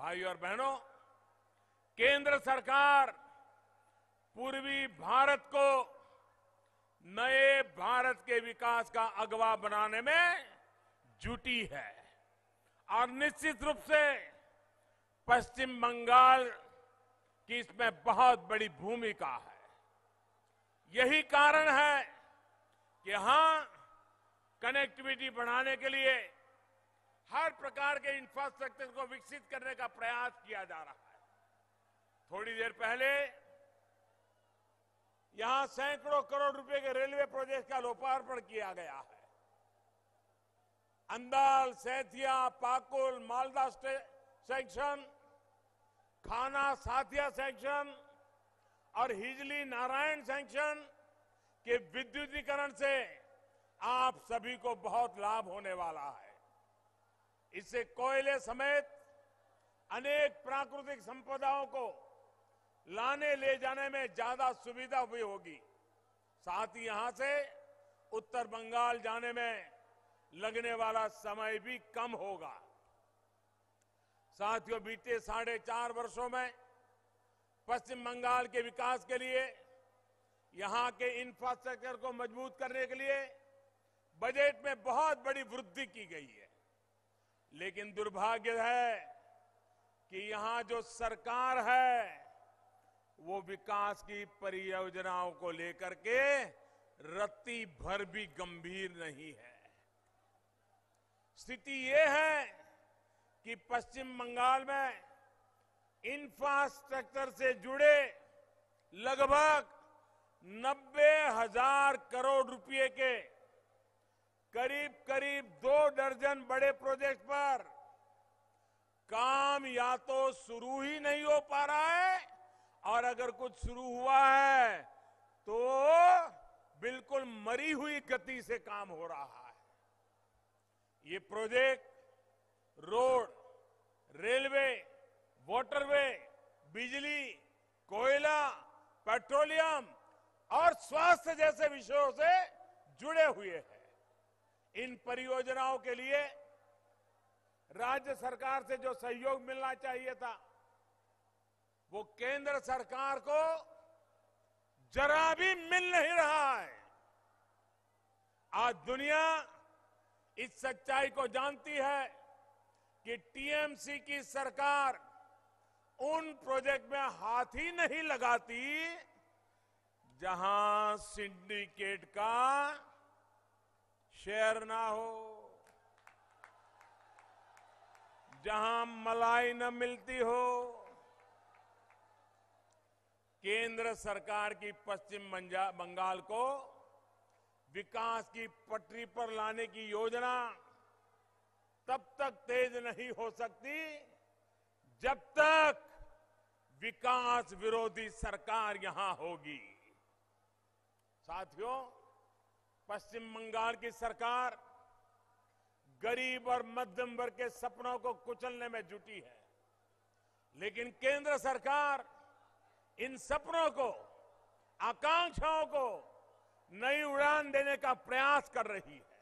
भाइयों और बहनों, केंद्र सरकार पूर्वी भारत को नए भारत के विकास का अगवा बनाने में जुटी है और निश्चित रूप से पश्चिम बंगाल की इसमें बहुत बड़ी भूमिका है। यही कारण है कि यहां कनेक्टिविटी बढ़ाने के लिए हर प्रकार के इंफ्रास्ट्रक्चर को विकसित करने का प्रयास किया जा रहा है। थोड़ी देर पहले यहां सैकड़ों करोड़ रुपए के रेलवे प्रोजेक्ट का लोकार्पण किया गया है। अंदाल, सैथिया, पाकुल, मालदा सेक्शन, खाना साथिया सेक्शन और हिजली नारायण सेक्शन के विद्युतीकरण से आप सभी को बहुत लाभ होने वाला है। इससे कोयले समेत अनेक प्राकृतिक संपदाओं को लाने ले जाने में ज्यादा सुविधा भी होगी। साथ ही यहां से उत्तर बंगाल जाने में लगने वाला समय भी कम होगा। साथियों, बीते 4.5 वर्षों में पश्चिम बंगाल के विकास के लिए, यहां के इंफ्रास्ट्रक्चर को मजबूत करने के लिए बजट में बहुत बड़ी वृद्धि की गई है। लेकिन दुर्भाग्य है कि यहां जो सरकार है वो विकास की परियोजनाओं को लेकर के रत्ती भर भी गंभीर नहीं है। स्थिति ये है कि पश्चिम बंगाल में इंफ्रास्ट्रक्चर से जुड़े लगभग 90,000 करोड़ रुपए के करीब 2 दर्जन बड़े प्रोजेक्ट पर काम या तो शुरू ही नहीं हो पा रहा है और अगर कुछ शुरू हुआ है तो बिल्कुल मरी हुई गति से काम हो रहा है। ये प्रोजेक्ट रोड, रेलवे, वाटरवे, बिजली, कोयला, पेट्रोलियम और स्वास्थ्य जैसे विषयों से जुड़े हुए हैं। इन परियोजनाओं के लिए राज्य सरकार से जो सहयोग मिलना चाहिए था वो केंद्र सरकार को जरा भी मिल नहीं रहा है। आज दुनिया इस सच्चाई को जानती है कि टीएमसी की सरकार उन प्रोजेक्ट में हाथ ही नहीं लगाती जहां सिंडिकेट का शेयर ना हो, जहां मलाई न मिलती हो। केंद्र सरकार की पश्चिम बंगाल को विकास की पटरी पर लाने की योजना तब तक तेज नहीं हो सकती जब तक विकास विरोधी सरकार यहां होगी। साथियों, पश्चिम बंगाल की सरकार गरीब और मध्यम वर्ग के सपनों को कुचलने में जुटी है, लेकिन केंद्र सरकार इन सपनों को, आकांक्षाओं को नई उड़ान देने का प्रयास कर रही है।